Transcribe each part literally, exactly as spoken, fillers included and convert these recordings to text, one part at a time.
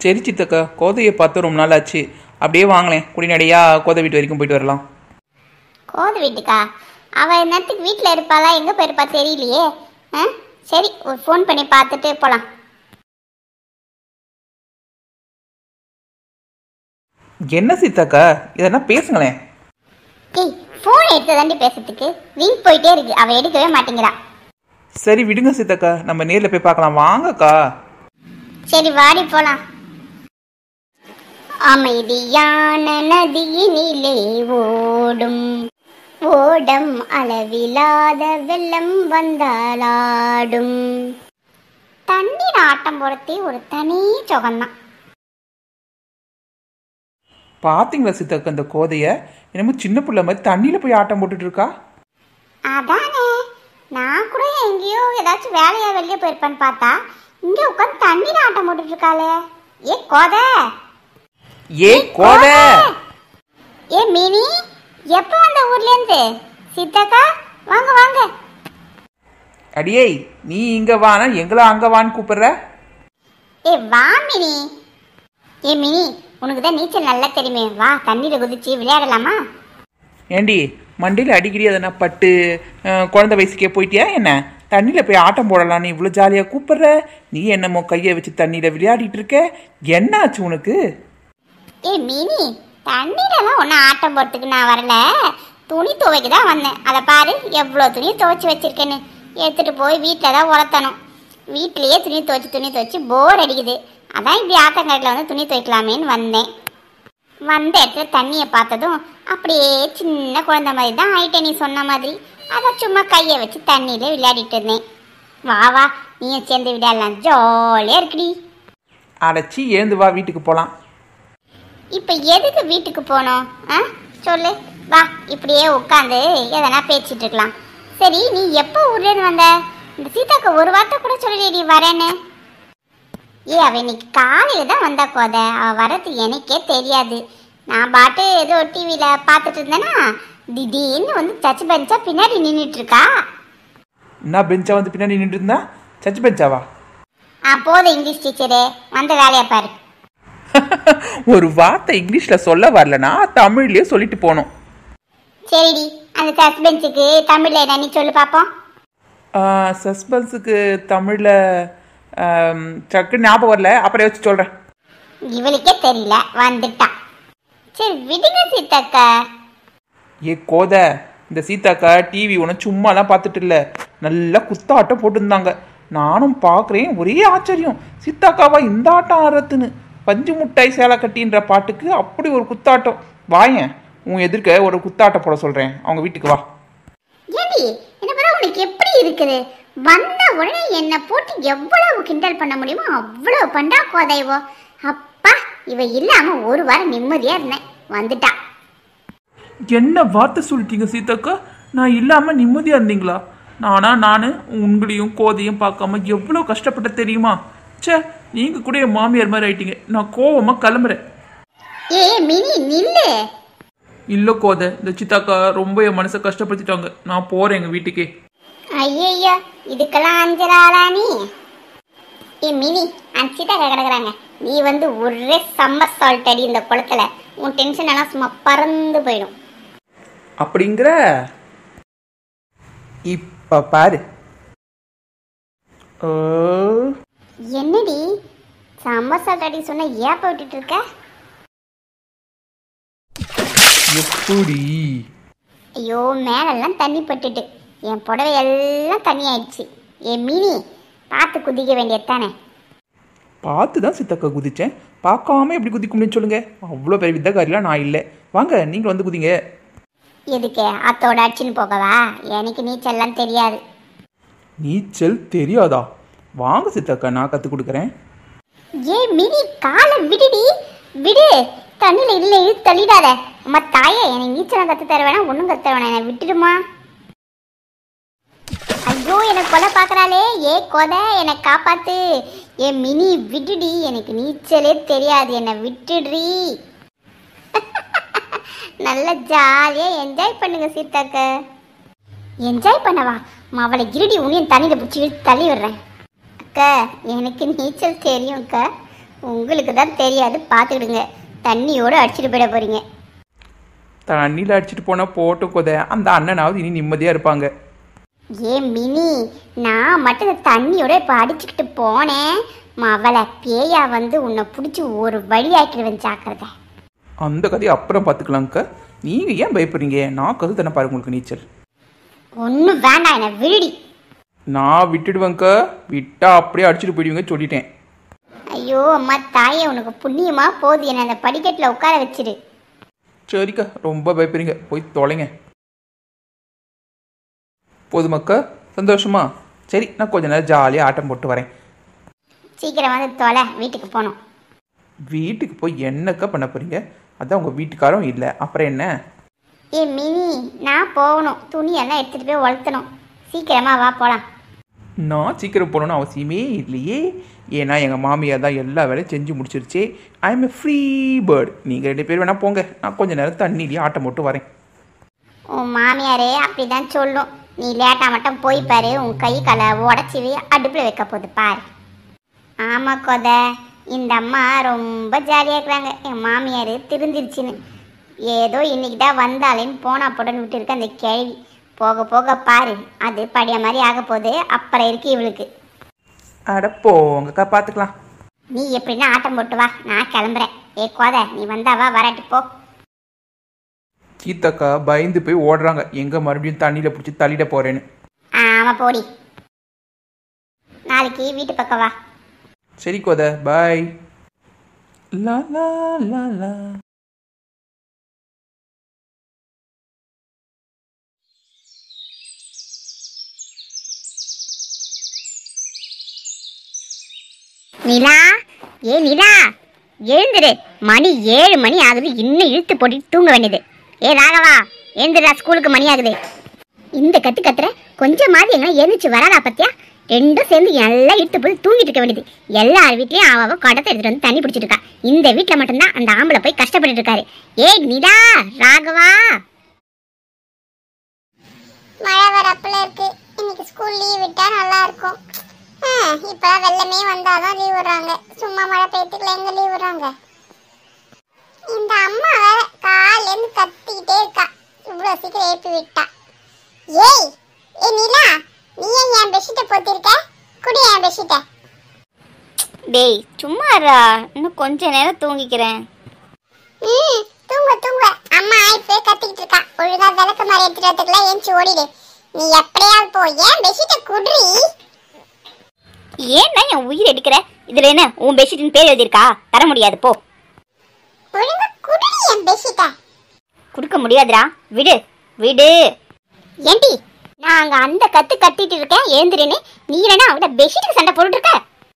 சரி சித்தக்கா, கோதையை பார்த்து ரொம்ப நாள் ஆச்சு. அப்படியே வாங்களேன், குடிநடையா கோதை வீட்டு வரைக்கும் போயிட்டு வரலாம். கோதை வீட்டுக்கா? அவள் என்னத்துக்கு வீட்டில் இருப்பாளா, எங்கே போயிருப்பா தெரியலையே. ஆ சரி, ஒரு ஃபோன் பண்ணி பார்த்துட்டு போகலாம். என்ன சித்தக்கா, இதெல்லாம் பேசுங்களேன். ஏய், ஃபோன் எடுத்து தாண்டி பேசுறதுக்கு ரிங் போயிட்டே இருக்கு, அவள் எடுக்கவே மாட்டேங்கிறா. சரி விடுங்க சித்தக்கா, நம்ம நேரில் போய் பார்க்கலாம் வாங்கக்கா. சரி வாடி போலாம். அமைதியான நதியினிலே ஓடும் ஓடம் அளவிலாத வெள்ளம் வந்தாலாடும். தண்ணீர் ஆட்டம் போறதே ஒரு தனி சுகம்தான். பாத்தீங்களா சித்தக்கா, இந்த கோதைய என்னமோ சின்ன பிள்ளை மாதிரி தண்ணியில போய் ஆட்டம் போட்டுட்டு இருக்கா. அதானே, நான் கூட எங்கேயோ ஏதாச்சும் வேலையா வெளியே போயிருப்பான்னு பார்த்தா இங்க உட்காந்து தண்ணீர் ஆட்டம் போட்டுட்டு இருக்காளே. ஏ கோதை, ஏ கோதை, ஏ மினி, எப்போ வந்த ஊர்ல இருந்து? சித்தக்கா வாங்க வாங்க. அடியே, நீ இங்க வானா எங்கள அங்க வான்னு கூப்பிடுற. ஏ வா மினி. ஏ மினி, உனக்கு தான் நீச்சல் நல்லா தெரியுமே, வா தண்ணியில குதிச்சு விளையாடலாமா? ஏண்டி மண்டியில் அடிக்கடி அதை நான் பட்டு குழந்தை வயசுக்கே போயிட்டியா என்ன? தண்ணியில் போய் ஆட்டம் போடலான்னு இவ்வளோ ஜாலியாக கூப்பிடுற, நீ என்னமோ கையை வச்சு தண்ணியில் விளையாடிட்டு இருக்க, என்ன ஆச்சு உனக்கு? ஏ மினி, தண்ணியிலலாம் ஒன்றும் ஆட்டம் போடுறதுக்கு நான் வரல, துணி துவைக்க தான் வந்தேன். அதை பாரு எவ்வளோ துணியை துவைச்சி வச்சிருக்கேன்னு. எடுத்துகிட்டு போய் வீட்டில் தான் உலர்த்தணும். வீட்டிலையே துணி துவைச்சி துணி துவைச்சி போர் அடிக்குது. அதான் இப்படி ஆத்தங்காட்டில் வந்து துணி துவைக்கலாமேன்னு வந்தேன். வந்த இடத்துல தண்ணியை பார்த்ததும் அப்படியே சின்ன குழந்தை மாதிரி தான் ஆயிட்டேன் நீ சொன்ன மாதிரி. அதை சும்மா கையை வச்சு தண்ணியில் விளையாடிட்டு இருந்தேன். வா வா, நீயும் சேர்ந்து விளையாடலாம், ஜாலியாக இருக்குடி. அடைச்சி ஏந்து வா, வீட்டுக்கு போகலாம். இப்போ எதுக்கு வீட்டுக்கு போனோம்? ஆ சொல்லு. வா, இப்படியே உட்காந்து எதனா பேசிட்டு இருக்கலாம். சரி, நீ எப்போ ஊர்லேருந்து வந்த? இந்த சீதாக்கு ஒரு வார்த்தை கூட சொல்லி நீ வரேன்னு. ஏ அவ இன்னைக்கு காலையில் தான் வந்தா கோதை, அவள் வர்றது எனக்கே தெரியாது. நான் பாட்டு ஏதோ டிவியில் பார்த்துட்டு இருந்தேன்னா திடீர்னு வந்து சச்சு பெஞ்சா பின்னாடி நின்றுட்டு இருக்கா. என்ன பெஞ்சா வந்து பின்னாடி நின்று இருந்தா? சச்சு பெஞ்சாவா? ஆ போதும் இங்கிலீஷ் டீச்சரு, வந்த வேலையை பாரு. ஒரு வார்த்தை இங்கிலீஷ்ல சொல்ல வரலனா தமிழ்லயே சொல்லிட்டு போனோம். சரிடி, அந்த சஸ்பென்ஸுக்கு தமிழ்ல என்ன நீ சொல்லு பாப்போம். சஸ்பென்ஸுக்கு தமிழ்ல சக்கு ஞாபகம் வரல, அப்புறம் வச்சு சொல்றேன். இவளுக்கே தெரியல, வந்துட்டா. சரி விடுங்க சீதாக்கா. ஏ கோதை, இந்த சீதாக்கா டிவி ஒன்று சும்மாலாம் பார்த்துட்டு இல்லை, நல்லா குத்தாட்டம் போட்டுருந்தாங்க. நானும் பார்க்குறேன், ஒரே ஆச்சரியம், சீதாக்காவா இந்த ஆட்டம் ஆடுறதுன்னு. பஞ்சு முட்டாய் சேலை கட்டின்ற பாட்டுக்கு அப்படி ஒரு குத்தாட்டம். வாயேன், உன் எதிர்க்க ஒரு குத்தாட்டம் போட சொல்கிறேன், அவங்க வீட்டுக்கு வா. ஏடி என்ன பண்ண, உனக்கு எப்படி இருக்குது? வந்த உடனே என்னை போட்டு எவ்வளவு கிண்டல் பண்ண முடியுமோ அவ்வளவு பண்டா கோதைவோ. அப்பா, இவ இல்லாம ஒரு வாரம் நிம்மதியா இருந்தேன், வந்துட்டா. என்ன வார்த்தை சொல்லிட்டீங்க சீதாக்கா? நான் இல்லாமல் நிம்மதியாக இருந்தீங்களா? நானா நான் உங்களையும் கோதையும் பார்க்காம எவ்வளோ கஷ்டப்பட்ட தெரியுமா? சே, நீங்கள் கூட என் மாமியார் மாதிரி ஆயிட்டீங்க. நான் கோவமாக கிளம்புறேன். ஏ மினி நில்லு. இல்லை கோதை, இந்த சித்தாக்கா ரொம்ப என் மனசை கஷ்டப்படுத்திட்டாங்க. நான் போகிறேன் எங்கள் வீட்டுக்கே. ஐயோ, இதுக்கெல்லாம் அஞ்சலாளா நீ? ஏ மினி, அந்த சீதாக்கா கிடக்குறாங்க, நீ வந்து ஒரே சம்மர் சால்ட் அடி இந்த குளத்துல, உன் டென்ஷன் எல்லாம் சும்மா பறந்து போயிடும். அப்படிங்கிற இப்ப பாரு. என்னடி சம்மர் சால்ட் அடி சொன்ன, ஏப்ப விட்டுட்டு இருக்க? எப்படி? ஐயோ, மேலெல்லாம் தண்ணி பட்டுட்டு என் புடவை எல்லாம் தண்ணி ஆயிடுச்சு. ஏ மினி, பார்த்து குதிக்க வேண்டியது தானே? பார்த்து தான் சித்தக்கா குதிச்சேன், பார்க்காம எப்படி குதிக்க முடியும்னு சொல்லுங்க. அவ்வளோ பெரிய வித்தக்காரிலாம் நான் இல்லை. வாங்க நீங்கள் வந்து குதிங்க. எதுக்கு? அத்தோட அடிச்சுன்னு போகவா? எனக்கு நீச்சல்லாம் தெரியாது. நீச்சல் தெரியாதா? வாங்க சித்தக்கா, நான் கற்றுக் கொடுக்குறேன். ஏ மினி, காலை விடுடி, விடு. தண்ணியில் இல்லை இழுத்து தள்ளிடாத. அம்மா தாயே, எனக்கு நீச்சலாம் கற்று தர வேணாம், ஒன்றும் கற்று தர வேணாம், என்னை விட்டுடுமா. ஐயோ, எனக்கு கொலை பார்க்குறாளே. ஏ கொதை, என்னை காப்பாத்து. ஏ மினி விடுடி, எனக்கு நீச்சலே தெரியாது, என்னை விட்டுடுறி. நல்ல ஜாலியாக என்ஜாய் பண்ணுங்க சீதாக்க. என்ஜாய் பண்ணவா? அவளை இருடி, உனியன் தண்ணியில் பிடிச்சி இழுத்து தள்ளி விடுறேன். அக்கா, எனக்கு நீச்சல் தெரியும் அக்கா, உங்களுக்கு தான் தெரியாது, பார்த்துக்கிடுங்க. தண்ணியோடு அடிச்சுட்டு போயிட போறீங்க. தண்ணியில் அடிச்சுட்டு போனால் போட்டு கொத, அந்த அண்ணனாவது இனி நிம்மதியாக இருப்பாங்க. ஏன் மினி, நான் மட்டும் இந்த தண்ணியோட இப்போ அடிச்சுக்கிட்டு போனேன், மவளை பேயா வந்து உன்னை பிடிச்சி ஒரு வழி ஆக்கிடுவேன், ஜாக்கிரதை. அந்த கதையை அப்புறம் பார்த்துக்கலாங்க்கா. நீங்கள் ஏன் பயப்படுறீங்க? நான் கதை தானே பாருங்க உங்களுக்கு நீச்சல். ஒன்றும் வேண்டாம், என்ன விருடி. நான் விட்டுடுவேங்க்கா, விட்டா அப்படியே அடிச்சுட்டு போயிடுவீங்க சொல்லிட்டேன். ஐயோ அம்மா தாயே, உனக்கு புண்ணியமா போகுது, என்னை அந்த படிக்கட்டில் உட்கார வச்சிரு. சரிக்கா, ரொம்ப பயப்படுறீங்க, போய் தொலைங்க. போதுமாக்கா? சந்தோஷமா? சரி, நான் கொஞ்ச நேரம் ஜாலியாக ஆட்டம் போட்டு வரேன். சீக்கிரம் வந்து தொலை, வீட்டுக்கு போகணும். வீட்டுக்கு போய் என்னக்கா பண்ண போறீங்க? அதான் உங்கள் வீட்டுக்காரும் இல்லை, அப்புறம் என்ன? ஏ மினி, நான் போகணும், துணியெல்லாம் எடுத்துகிட்டு போய் வளர்த்தணும். சீக்கிரமா வா போகலாம். நான் சீக்கிரம் போகணுன்னு அவசியமே இல்லையே, ஏன்னா எங்கள் மாமியார் தான் எல்லா வேலையும் செஞ்சு முடிச்சிருச்சே. I am a free bird. நீங்கள் ரெண்டு பேர் வேணால் போங்க, நான் கொஞ்சம் நேரம் தண்ணியிலேயே ஆட்டம் போட்டு வரேன். உன் மாமியாரே அப்படி தான் சொல்லும். நீ லேட்டாக மட்டும் போய் பாரு, உன் கை காலை உடச்சி அடுப்பில் வைக்க போகுது பாரு. ஆமாம் கொத, இந்த அம்மா ரொம்ப ஜாலியாக இருக்கிறாங்க. என் மாமியார் திருந்திருச்சுன்னு ஏதோ இன்னைக்கு தான் வந்தாலேன்னு போனா போடன்னு விட்டுருக்கு அந்த கேள்வி. போக போக பாரு, அது பழைய மாதிரி ஆக போகுது. அப்புறம் இருக்கு இவளுக்கு. அட போங்கக்கா, பார்த்துக்கலாம். நீ எப்படின்னா ஆட்டம் போட்டு வா, நான் கிளம்புறேன். ஏ கோதை, நீ வந்தாவா, வராட்டி போ. கீதாக்கா பயந்து போய் ஓடுறாங்க, எங்கே மறுபடியும் தண்ணியில் பிடிச்சி தள்ளிட போகிறேன்னு. ஆமாம் போடி, நாளைக்கு வீட்டு பக்கம் வா. சரி கோதை, பாய். லா லா லா லா. நிலா, ஏ நிலா, எழுந்துரு. மணி ஏழு மணி ஆகுது, இன்னும் இழுத்து போட்டுட்டு தூங்க வேண்டியது. ஏ ராகவா, எழுந்துடா, ஸ்கூலுக்கு மணி ஆகுது. இந்த கத்து கத்துற கொஞ்சம் மாதிரி எங்கன்னா எழுந்துச்சு வராதா பத்தியா? ரெண்டும் சேர்ந்து எல்லாம் இழுத்து போய் தூங்கிட்டு இருக்க வேண்டியது. எல்லார் வீட்லயும் அவ குடத்தை எடுத்துட்டு வந்து தண்ணி பிடிச்சிட்டு இருக்கா. இந்த வீட்டுல மட்டும்தான் அந்த ஆம்பளை போய் கஷ்டப்பட்டு இருக்காரு. ஏ நிலா, ராகவா. மழை வரப்புல இருக்கு, இன்னைக்கு ஸ்கூல் லீவ் விட்டா நல்லா இருக்கும். இப்ப வெள்ளமே வந்தாதான் லீவ் விடுறாங்க, சும்மா மழை பெய்யத்துக்குள்ள எங்க லீவ் விடுறாங்க? இந்த அம்மா வேற காலையில இருந்து கத்திக்கிட்டே இருக்கா, இவ்வளவு சீக்கிரம் எழுப்பி விட்டா. ஏய் ஏ நிலா, நீ ஏன் என் பெட்ஷீட்டை போத்திருக்க? குடி என் பெட்ஷீட்டை. டேய் சும்மாரா, இன்னும் கொஞ்ச நேரம் தூங்கிக்கிறேன். ம் தூங்க தூங்க, அம்மா இப்பவே கத்திக்கிட்டு இருக்கா. ஒழுங்கா விளக்கு மாதிரி எடுத்துட்டு வரதுக்குள்ள ஏஞ்சி ஓடிடு. நீ எப்படியாவது போ, ஏன் பெட்ஷீட்டை குடி. ஏன்னா என் உயிர் எடுக்கிற? இதுல என்ன உன் பெட்ஷீட்டின் பேர் எழுதியிருக்கா? தர முடியாது, போ. ஒழுங்கா குடி என் பெட்ஷீட்டை. கொடுக்க முடியாதுடா, விடு விடு. ஏண்டி, நான் அங்க அந்த கத்து கத்திட்டு இருக்கேன் எழுந்துருன்னு, நீ என்ன அவட பெட்ஷீட்டுக்கு சண்டை போட்டுட்டு இருக்க?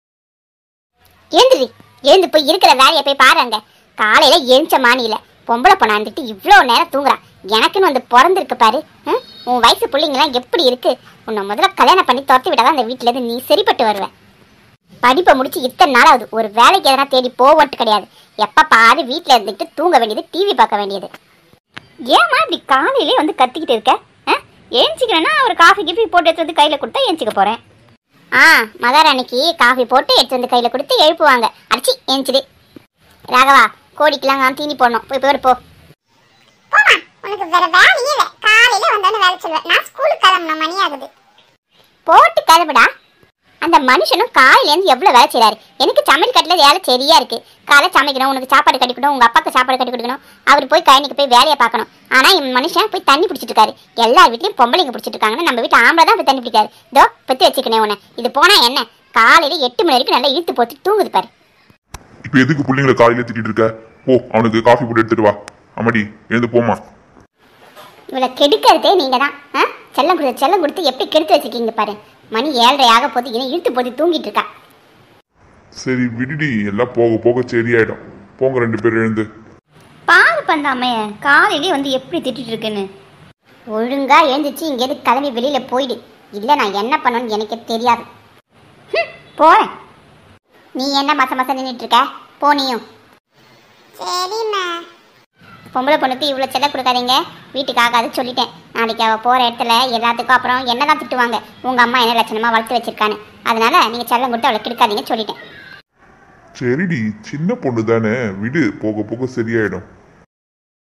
எழுந்துரு, எழுந்து போய் இருக்கிற வேலையை போய் பாருங்க. காலையில எழுந்த மானியில பொம்பளை பொண்ணாந்துட்டு இவ்வளோ நேரம் தூங்குறான். எனக்குன்னு வந்து பிறந்திருக்கு பாரு. உன் வயசு பிள்ளைங்களாம் எப்படி இருக்கு? உன்னை முதல்ல கல்யாணம் பண்ணி துரத்தி விட்டாதான் அந்த வீட்டுல இருந்து நீ சரிப்பட்டு வருவேன். படிப்பை முடிச்சு இத்தனை நாள் ஆகுது, ஒரு வேலைக்கு எதனா தேடி போவட்டு கிடையாது. எப்ப பாரு வீட்டுல இருந்துட்டு தூங்க வேண்டியது, டிவி பார்க்க வேண்டியது. ஏமா இப்படி காலையிலே வந்து கத்திக்கிட்டு இருக்க? ஏஞ்சிக்கிறேன்னா ஒரு காஃபி கிஃபி போட்டு எடுத்து வந்து கையில கொடுத்தா ஏஞ்சிக்க போறேன். ஆ மகாராணிக்கு காஃபி போட்டு எடுத்து வந்து கையில கொடுத்து எழுப்புவாங்க. அடிச்சு ஏஞ்சிடு. ராகவா, கோடிக்கெல்லாம் தீனி போடணும், போய் போய் போ. போமா, உனக்கு வேற வேலையே இல்லை. காலையில வந்தானே வேலை சொல்லுவேன். நான் ஸ்கூலுக்கு கிளம்பணும், மணி ஆகுது. போட்டு கிளம்புடா. அந்த மனுஷனும் காலையிலேருந்து எவ்வளோ வேலை செய்கிறாரு. எனக்கு சமையல் கட்டில் வேலை சரியா இருக்கு. காலை சமைக்கணும், உனக்கு சாப்பாடு கட்டி கொடுக்கணும், உங்கள் அப்பாவுக்கு சாப்பாடு கட்டி கொடுக்கணும், அவர் போய் கழனிக்கு போய் வேலையை பார்க்கணும். ஆனால் இந்த மனுஷன் போய் தண்ணி பிடிச்சிட்டு இருக்காரு. எல்லா வீட்லையும் பொம்பளைங்க பிடிச்சிட்டு இருக்காங்கன்னா நம்ம வீட்டில் ஆம்பளை தான் போய் தண்ணி பிடிக்காரு. இதோ பற்றி வச்சுக்கணே உன்னை. இது போனால் என்ன, காலையில் எட்டு மணி வரைக்கும் நல்லா இழுத்து போட்டு தூங்குது பாரு. இப்போ எதுக்கு பிள்ளைங்களை காலையில திட்டிட்டு இருக்க? போ, அவனுக்கு காஃபி போட்டு எடுத்துட்டு வா. அம்மாடி எழுந்து போமா. இவளை கெடுக்கிறதே நீங்க தான். செல்லம் கொடுத்து செல்லம் கொடுத்து எப்படி கெடுத்து வச்சுக்கீங்க பாரு. மணி ஏழரை ஆக போது, இன்னும் இழுத்து போட்டு தூங்கிட்டு இருக்கா. சரி விடுடி, எல்லாம் போக போக சரியாயிடும். போங்க ரெண்டு பேரும் எழுந்து. பாரு பண்ணாமே காலையிலே வந்து எப்படி திட்டிட்டு இருக்குன்னு. ஒழுங்கா எழுந்துச்சு இங்கேருந்து கிளம்பி வெளியில போயிடு. இல்லை நான் என்ன பண்ணணும்னு எனக்கு தெரியாது. போறேன். நீ என்ன மச மச நின்றுட்டு இருக்க? போனியும். சரிம்மா. பொம்பளை பொண்ணுக்கு இவ்வளோ செல்ல கொடுக்காதீங்க, வீட்டுக்கு ஆகாது சொல்லிட்டேன். நாளைக்கு அவள் போகிற இடத்துல எல்லாத்துக்கும் அப்புறம் என்ன தான் திட்டுவாங்க, உங்கள் அம்மா என்ன லட்சணமாக வளர்த்து வச்சிருக்கான்னு. அதனால நீங்கள் செல்லம் கொடுத்து அவளை கெடுக்காதீங்க சொல்லிட்டேன். சரிடி, சின்ன பொண்ணு தானே, விடு, போக போக சரியாயிடும்.